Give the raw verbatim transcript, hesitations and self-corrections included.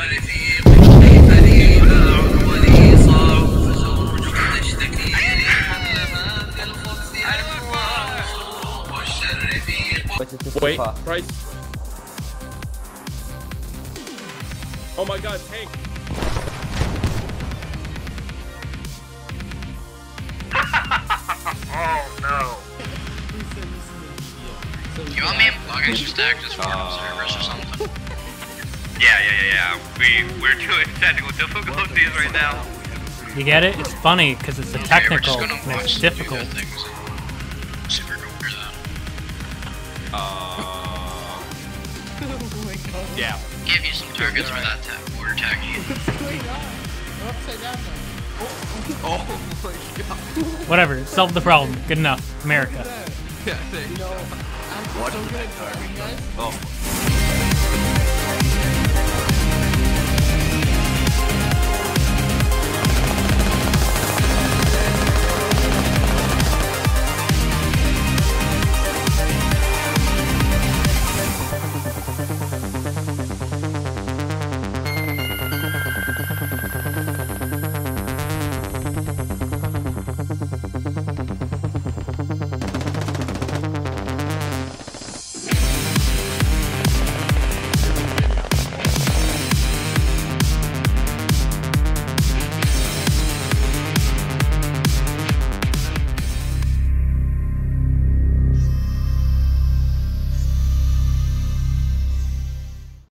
Wait, Price. Oh my God, tank. Oh no. You want me to log extra stack just for uh, servers or something? Yeah, yeah, yeah, yeah. We, we're doing technical difficulties right now. You get it? It's funny because it's a technical okay, and it's difficult. Super cool for that. Uh, oh my God. Yeah. Give you some targets for that tap water tacky. What's going on? We're upside down now. Oh my God. Whatever, solve the problem. Good enough. America. Yeah, thanks. You know, I'm so good at targeting guys. Oh.